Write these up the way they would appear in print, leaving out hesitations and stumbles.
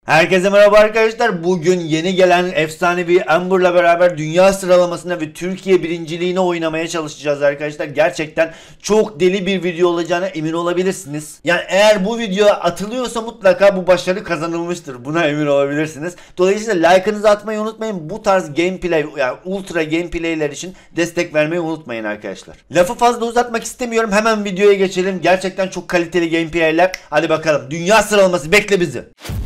Herkese merhaba arkadaşlar. Bugün yeni gelen efsanevi Amber'la beraber dünya sıralamasına ve Türkiye birinciliğine oynamaya çalışacağız arkadaşlar. Gerçekten çok deli bir video olacağına emin olabilirsiniz. Yani eğer bu video atılıyorsa mutlaka bu başarı kazanılmıştır. Buna emin olabilirsiniz. Dolayısıyla like'ınızı atmayı unutmayın. Bu tarz gameplay, yani ultra gameplay'ler için destek vermeyi unutmayın arkadaşlar. Lafı fazla uzatmak istemiyorum. Hemen videoya geçelim. Gerçekten çok kaliteli gameplay'ler. Hadi bakalım. Dünya sıralaması bekle bizi.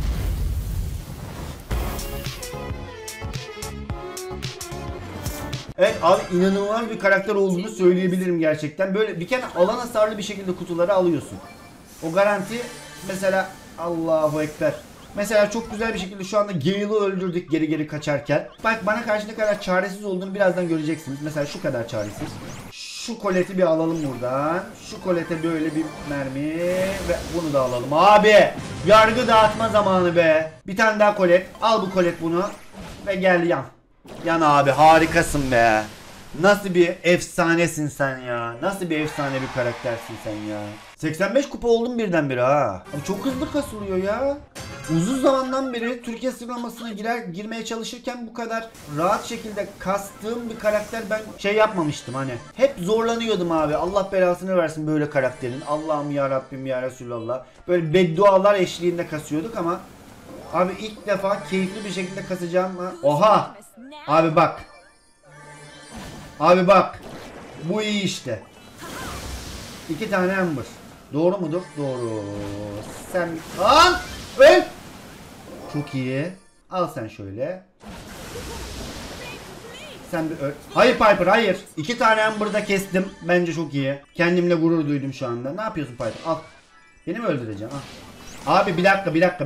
Evet abi, inanılmaz bir karakter olduğunu söyleyebilirim gerçekten. Böyle bir kere alan hasarlı bir şekilde kutuları alıyorsun. O garanti. Mesela Allahu Ekber. Mesela çok güzel bir şekilde şu anda Gale'ı öldürdük geri kaçarken. Bak bana karşı ne kadar çaresiz olduğunu birazdan göreceksiniz. Mesela şu kadar çaresiz. Şu koleti bir alalım buradan. Şu kolete böyle bir mermi ve bunu da alalım. Abi yargı dağıtma zamanı be. Bir tane daha kolet. Al bu kolet bunu ve gel yan. Yan abi, harikasın be. Nasıl bir efsanesin sen ya. Nasıl bir efsane bir karaktersin sen ya. 85 kupa oldum birdenbire ha. Abi çok hızlı kasılıyor ya. Uzun zamandan beri Türkiye sıralamasına girmeye çalışırken bu kadar rahat şekilde kastığım bir karakter ben yapmamıştım hani. Hep zorlanıyordum abi. Allah belasını versin böyle karakterin. Allah'ım ya Rabbim ya Resulallah. Böyle beddualar eşliğinde kasıyorduk ama abi ilk defa keyifli bir şekilde kasacağım. Oha! Abi bak. Abi bak. Bu iyi işte. 2 tane Amber. Doğru mudur? Doğru. Sen... Lan! Öl! Çok iyi. Al sen şöyle. Sen bir öl. Hayır Piper, hayır. 2 tane Amber'da kestim. Bence çok iyi. Kendimle gurur duydum şu anda. Ne yapıyorsun Piper? Al. Beni mi öldüreceğim? Al. Abi bir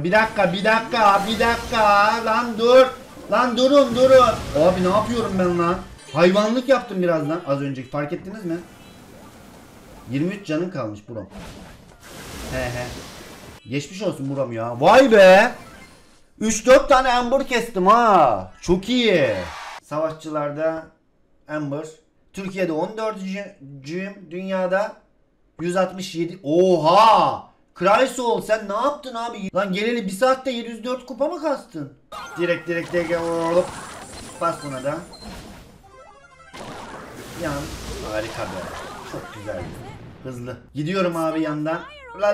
dakika. Lan dur. Lan durun. Abi ne yapıyorum ben lan? Hayvanlık yaptım birazdan. Az önceki fark ettiniz mi? 23 canın kalmış buram. He. Geçmiş olsun buram ya. Vay be. 3-4 tane Amber kestim ha. Çok iyi. Savaşçılarda Amber. Türkiye'de 14.'cüyüm. Dünyada 167. Oha. Crysoul sen ne yaptın abi? Lan geleli 1 saatte 704 kupa mı kastın? Direkt olup bas buna da. Yan. Harika be. Çok güzel. Hızlı. Gidiyorum abi yandan. La.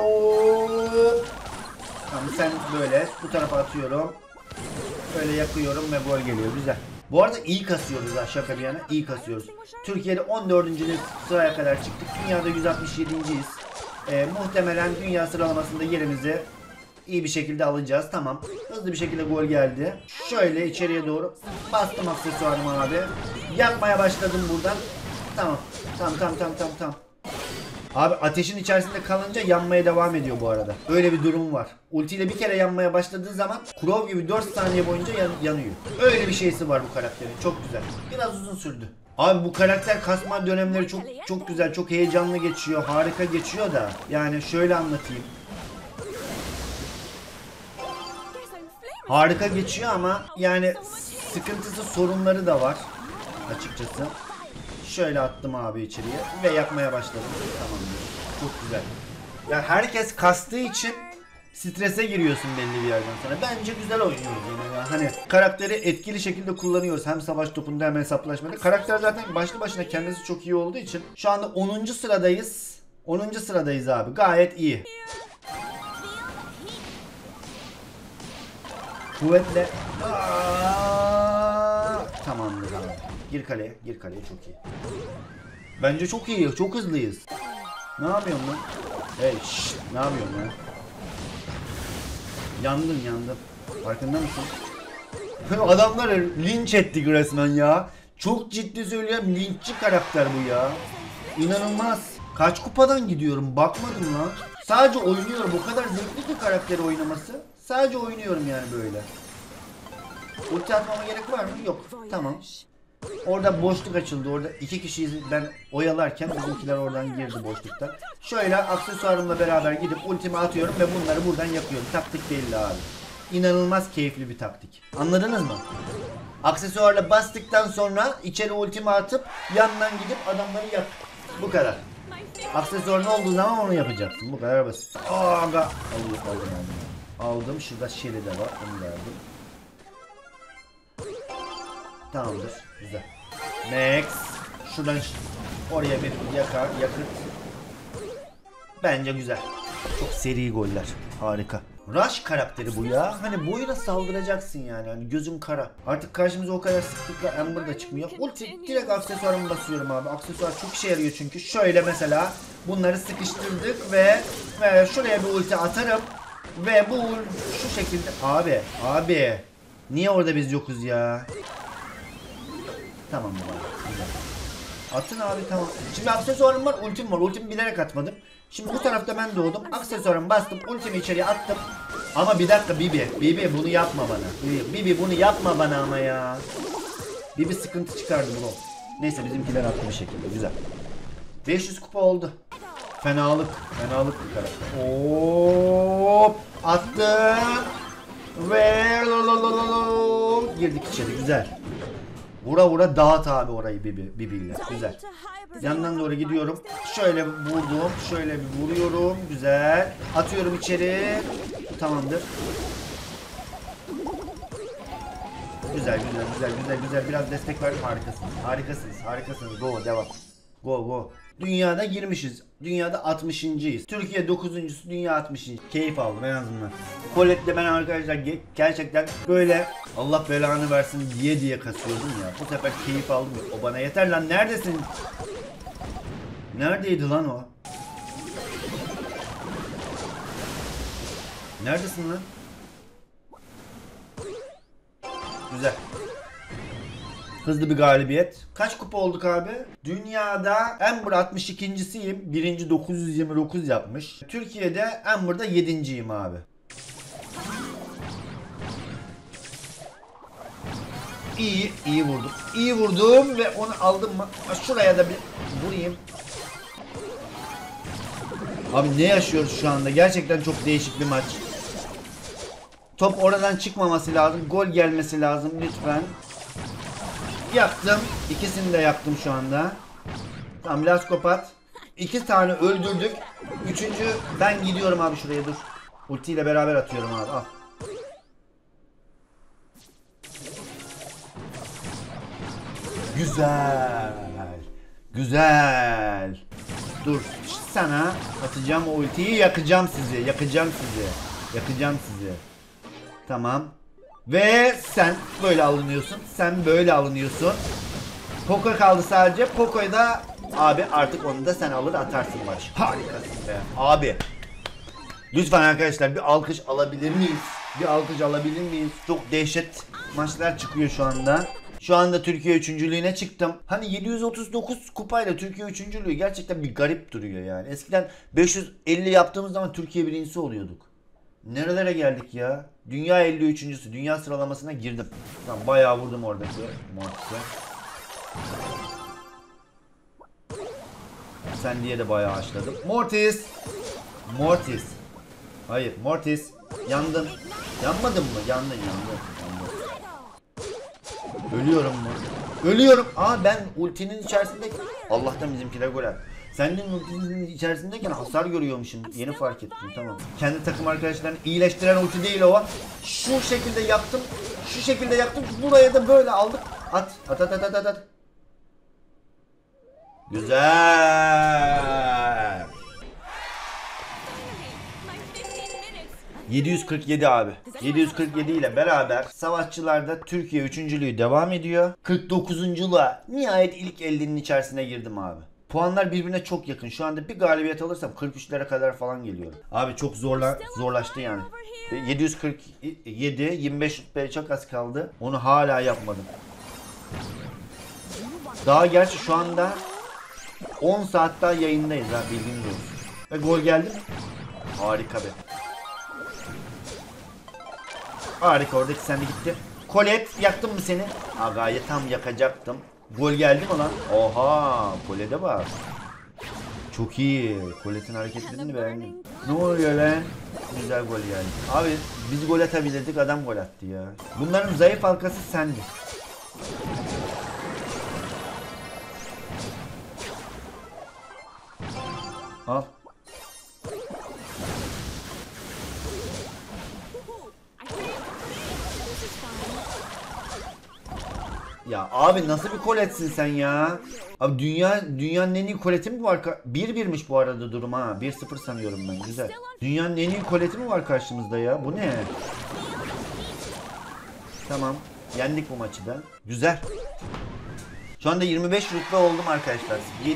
Tamam sen böyle bu tarafa atıyorum. Böyle yakıyorum ve gol geliyor. Güzel. Bu arada iyi kasıyoruz ha, şaka bir yana. İyi kasıyoruz. Türkiye'de 14. sıraya kadar çıktık. Dünyada 167.yiz. Muhtemelen dünya sıralamasında yerimizi iyi bir şekilde alacağız. Tamam. Hızlı bir şekilde gol geldi. Şöyle içeriye doğru bastım aksesuarımı abi. Yakmaya başladım buradan. Tamam. Abi ateşin içerisinde kalınca yanmaya devam ediyor bu arada. Öyle bir durum var. Ultiyle bir kere yanmaya başladığı zaman Crow gibi 4 saniye boyunca yanıyor. Öyle bir şeysi var bu karakterin. Çok güzel. Biraz uzun sürdü. Abi bu karakter kasma dönemleri çok güzel, çok heyecanlı geçiyor, harika geçiyor da. Yani şöyle anlatayım. Harika geçiyor ama yani sıkıntısı, sorunları da var açıkçası. Şöyle attım abi içeriye ve yakmaya başladım. Tamam. Çok güzel. Ya herkes kastığı için strese giriyorsun belli bir yerden sonra. Bence güzel oynuyoruz yani ya. Hani karakteri etkili şekilde kullanıyoruz. Hem savaş topunda hem hesaplaşmada. Karakter zaten başlı başına kendisi çok iyi olduğu için. Şu anda 10. sıradayız. 10. sıradayız abi. Gayet iyi. Kuvvetle. Tamamdır abi. Gir kaleye çok iyi. Bence çok iyi, çok hızlıyız. Ne yapıyorsun lan? Hey şşt, ne yapıyorsun lan? Yandım. Farkında mısın? Adamları linç ettik resmen ya. Çok ciddi söylüyorum, linççi karakter bu ya. İnanılmaz. Kaç kupadan gidiyorum bakmadım lan. Sadece oynuyorum, o kadar zevkli ki karakteri oynaması. Sadece oynuyorum yani böyle. Ulti atmama gerek var mı? Yok. Tamam. Orada boşluk açıldı. Orada 2 kişiyi ben oyalarken bizimkiler oradan girdi boşlukta. Şöyle aksesuarımla beraber gidip ultimi atıyorum ve bunları buradan yapıyorum. Taktik belli abi. İnanılmaz keyifli bir taktik. Anladınız mı? Aksesuarla bastıktan sonra içeri ultimi atıp yandan gidip adamları yap. Bu kadar. Aksesuarın olduğu zaman onu yapacaksın. Bu kadar basit. Aga. Aldım. Aldım. Şurada Shelly de var. Onu verdim. Tamamdır. Güzel. Max. Şuradan oraya bir yakıt. Bence güzel. Çok seri goller. Harika. Rush karakteri bu ya. Hani boyuna saldıracaksın yani. Hani gözün kara. Artık karşımıza o kadar sıklıkla Amber da çıkmıyor. Ulti direkt aksesuarımı basıyorum abi. Aksesuar çok işe yarıyor çünkü. Şöyle mesela bunları sıkıştırdık ve şuraya bir ulti atarım. Ve bu şu şekilde. Abi. Niye orada biz yokuz ya? Tamam baba. Güzel. Atın abi tamam. Şimdi aksesuarım var, ultim var. Ultimi bilerek atmadım. Şimdi bu tarafta ben doğdum. Aksesuarımı bastım, ultimi içeriye attım. Ama bir dakika Bibi bunu yapma bana. Bibi bunu yapma bana ama ya. Bibi sıkıntı çıkardı bro. Neyse bizimkiler attı bir şekilde. Güzel. 500 kupa oldu. Fenalık bir karakter. Hop attım. Ve girdik içeri. Güzel. Vura dağıt abi orayı Bibi ile. Güzel. Yandan doğru gidiyorum. Şöyle vurdum. Şöyle bir vuruyorum. Güzel. Atıyorum içeri. Tamamdır. Güzel. Biraz destek ver. Harikasınız. Go devam. Go. Dünyada girmişiz. Dünyada 60.'yız. Türkiye 9.'sü, dünya 60. Keyif aldım en azından. Colette'de ben arkadaşlar gerçekten böyle Allah belanı versin diye kasıyordum ya. Bu sefer keyif aldım. O bana yeter lan. Neredesin? Neredeydi lan o? Neredesin lan? Güzel. Hızlı bir galibiyet. Kaç kupa olduk abi? Dünyada Amber 62.'siyim. Birinci 929 yapmış. Türkiye'de Amber'da 7.'yim abi. İyi vurdum. İyi vurdum ve onu aldım mı? Şuraya da bir vurayım. Abi ne yaşıyoruz şu anda? Gerçekten çok değişik bir maç. Top oradan çıkmaması lazım. Gol gelmesi lazım lütfen. Yaktım. İkisini de yaktım şu anda. Tamam Laskopat. 2 tane öldürdük. 3. ben gidiyorum abi şuraya dur. Ulti ile beraber atıyorum abi. Al. Güzel. Dur. Sana atacağım o ultiyi. Yakacağım sizi. Tamam. Ve sen böyle alınıyorsun. Poco kaldı sadece. Poco'yu da abi artık onu da sen alır atarsın Barış. Harikasın be. Abi. Lütfen arkadaşlar bir alkış alabilir miyiz? Çok dehşet maçlar çıkıyor şu anda. Şu anda Türkiye üçüncülüğüne çıktım. Hani 739 kupayla Türkiye üçüncülüğü gerçekten bir garip duruyor yani. Eskiden 550 yaptığımız zaman Türkiye birincisi oluyorduk. Nerelere geldik ya? Dünya 53.'sü. Dünya sıralamasına girdim. Tamam bayağı vurdum oradaki Mortis'e. Sen diye de bayağı açladım. Mortis. Hayır Mortis. Yandın. Yanmadın mı? Yandın. Ölüyorum. Ben ultinin içerisindeyken Allah'tan bizimkiler gol attı. Senin ultinin içerisindeyken hasar görüyormuşum. Yeni fark ettim tamam. Kendi takım arkadaşlarını iyileştiren ulti değil o. Şu şekilde yaptım. Buraya da böyle aldık. At. 747 abi. 747 ile beraber savaşçılarda Türkiye üçüncülüğü devam ediyor. 49'unculuğa nihayet ilk 50'nin içerisine girdim abi. Puanlar birbirine çok yakın. Şu anda bir galibiyet alırsam 43'lere kadar falan geliyorum. Abi çok zorlaştı yani. 747, 25 rütbeye çok az kaldı. Onu hala yapmadım. Daha gerçi şu anda 10 saat daha yayındayız ha bildiğiniz olsun. Ve gol geldi mi? Harika be. Harika oradaki sende gitti. Colette yaktım mı seni? Gayet tam yakacaktım. Gol geldi mi lan? Oha Colette'e bak. Çok iyi. Colette'in hareketlerini beğendim. Ne oluyor lan? Güzel gol geldi. Abi biz gol atabilirdik adam gol attı ya. Bunların zayıf halkası sendi. Al. Ya abi nasıl bir koletsin sen ya? Abi dünyanın en iyi koleti mi var? 1-1'miş bu arada durum ha. 1-0 sanıyorum ben. Güzel. Dünyanın en iyi koleti mi var karşımızda ya? Bu ne? Tamam. Yendik bu maçı da. Güzel. Şu anda 25 rütbe oldum arkadaşlar.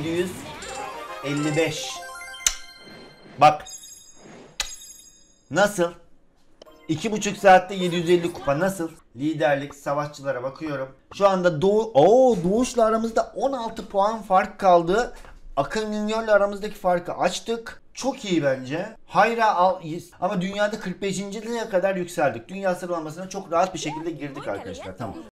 755. Bak. Nasıl? 2,5 saatte 750 kupa nasıl? Liderlik, savaşçılara bakıyorum. Şu anda Doğuş'la aramızda 16 puan fark kaldı. Akın Junior'la aramızdaki farkı açtık. Çok iyi bence. Hayra ama dünyada 45.liğe kadar yükseldik. Dünya sıralamasına çok rahat bir şekilde girdik arkadaşlar. Tamam.